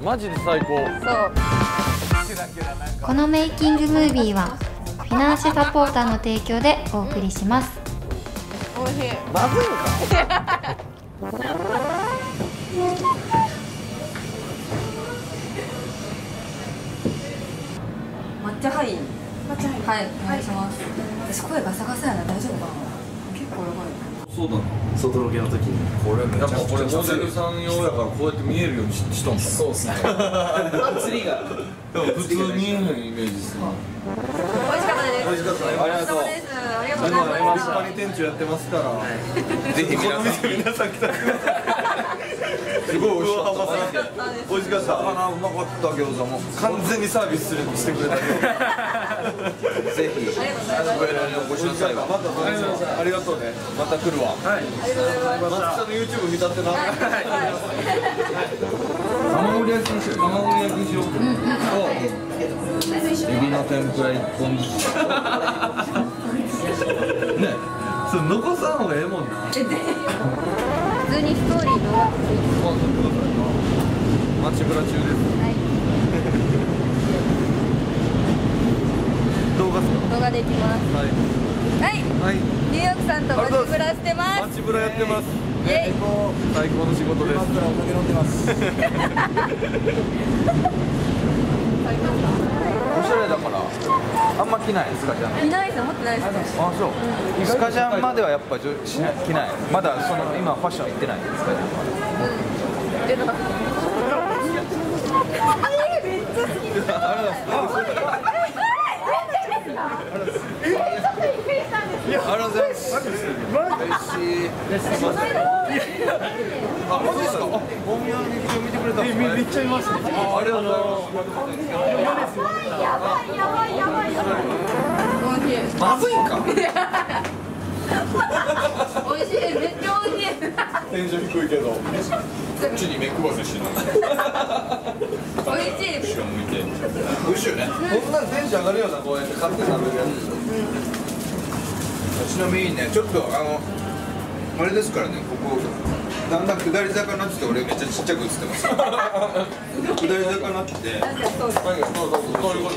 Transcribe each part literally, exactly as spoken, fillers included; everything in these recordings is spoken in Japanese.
マジで最高。 そう。このメイキングムービーはフィナンシェサポーターの提供でお送りします。 美味しい。 まずいんか。 抹茶ハイ。抹茶ハイ。はい、お願いします。私声ガサガサやな、大丈夫かな。結構やばい。 そうだな。外ロケの時に。これめっちゃ。これモデルさん用やからこうやって見えるようにしとんか。そうですね。釣りが。でも普通見えないイメージですね。 美味しかったです。 美味しかった。ありがとう。 ありがとうございます。 立派に店長やってますから。ぜひ皆さん皆さん来た。すごい美味しかった。美味しかった。魚うまかった餃子も完全にサービスするしてくれた。ぜひ。ありがとうございます。お越しなさい。またありがとうね。また来るわ。はい。ありがとうございます。松木さんの YouTube 見たってな。卵盛り焼きにしよう。卵盛り焼きにしよう。エビの天ぷら一本ずつ。ね、それ残さん方がええもんな。 普通にストーリー動画作ります。 街ブラ中です。 はい。 動画ですか。 動画できます。 はい。 はい。 はい。 ニューヨークさんと街ブラしてます。 街ブラやってます。 イエイ。 最高の仕事です。お酒飲んでます。おしゃれだからあんま着ないスカジャン。 いないですよ、持ってないですね。 あ、そう。スカジャンまではやっぱじょしない着ない。まだその今ファッション行ってないスカジャンまで。 でなんかめっちゃ好きです。ありがとうございます。 あ、マジですか。大宮の劇場見てくれたんですか。めっちゃいます。ありがとうございます。やばいやばいやばいやばい。まずいんか。 美味しい、めっちゃ美味しい。 テンション低いけど。こっちに目配せしてな。 美味しい。 後ろ向いて。美味しいよね。こんなんテンション上がるようなこうやって買って食べるやつ。ちなみにね、ちょっとあのあれですからね、ここだんだん下り坂になってて、俺めっちゃちっちゃく映ってます。下り坂になってて。 なんかそう。 そういうことそういうこと。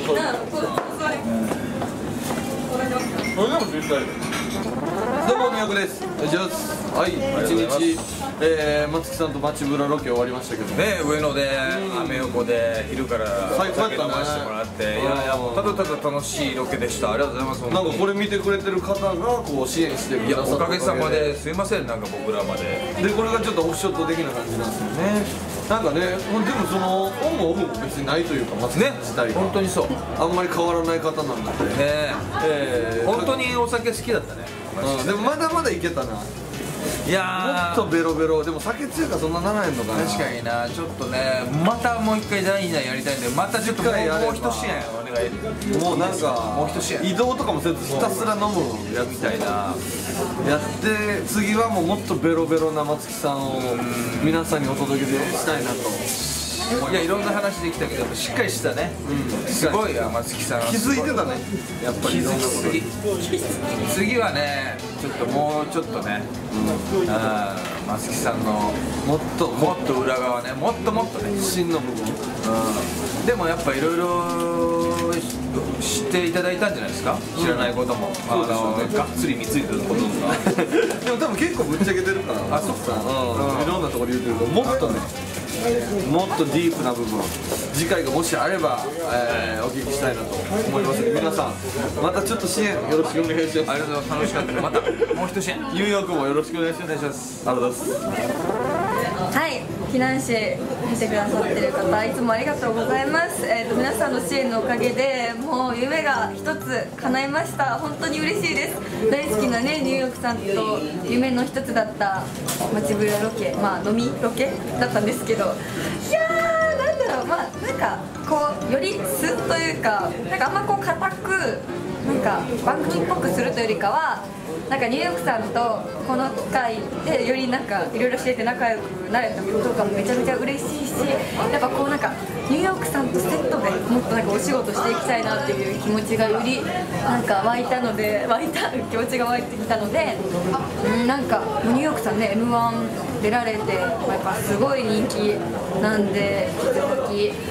それでも絶対。どうも宮古です。お願いします。はい、一日、えー、松木さんと街ブラロケ終わりましたけどね、上野で、アメ横で昼から最高やったね。 飲ませてもらって、いやいやただただ楽しいロケでした。ありがとうございます。 なんかこれ見てくれてる方がこう支援してくいやださったおかげさまですいません、なんか僕らまででこれがちょっとオフショット的な感じなんですよね。なんかね、でもそのオンもオフも別にないというか、松木さん自体が本当にそうあんまり変わらない方なのでね、 えー、本当にお酒好きだったね。 うん、でもまだまだいけたな。 いやもっとベロベロでも酒強いからそんなならへんのかな。 確かにな、ちょっとね、またもう一回だいにだんやりたいんで、またちょっともう一試合お願い。 もうなんかもう一試合移動とかもせずひたすら飲むやつみたいなやって次はもうもっとベロベロな松木さんを皆さんにお届けしたいなと。 いやいろんな話できたけどしっかりしたね、うん、すごい松木さん気づいてたね、やっぱり気づきすぎ。次はねちょっともうちょっとね、うん、あ松木さんのもっともっと裏側ね、もっともっとね真の部分、うん、 でもやっぱいろいろ知っていただいたんじゃないですか、知らないことも、あのがっつり見ついてることとかでも多分結構ぶっちゃけてるからあ、そっか、 いろんなところで言うてるけど、もっとねもっとディープな部分次回がもしあれば、えー、お聞きしたいなと思いますので、皆さんまたちょっと支援よろしくお願いします。 ありがとうございます。楽しかったね。またもう一支援ニューヨークもよろしくお願いします。ありがとうございます。 はい、フィナンシェ見てくださってる方いつもありがとうございます。えーと皆さんの支援のおかげでもう夢が一つ叶いました。本当に嬉しいです。大好きなねニューヨークさんと夢の一つだった街ブラロケ、まあ飲みロケだったんですけど、いやーなんだろう、まあなんかこうより素というか、なんかあんまこう固くなんか番組っぽくするというよりかは、なんかニューヨークさんとこの機会でよりなんかいろいろ知れて仲良くなれたことがめちゃめちゃ嬉しいし、やっぱこうなんかニューヨークさんとセットでもっとなんかお仕事していきたいなっていう気持ちがよりなんか湧いたので湧いた気持ちが湧いてきたので、うんなんかニューヨークさんね エムワン 出られてやっぱすごい人気なんで、引き続き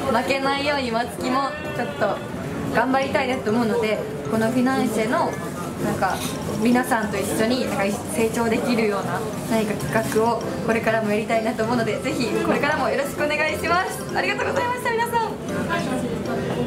負けないように松木もちょっと頑張りたいなと思うので、このフィナンシェのなんか皆さんと一緒になんか成長できるような何か企画をこれからもやりたいなと思うので、ぜひこれからもよろしくお願いします。ありがとうございました皆さん。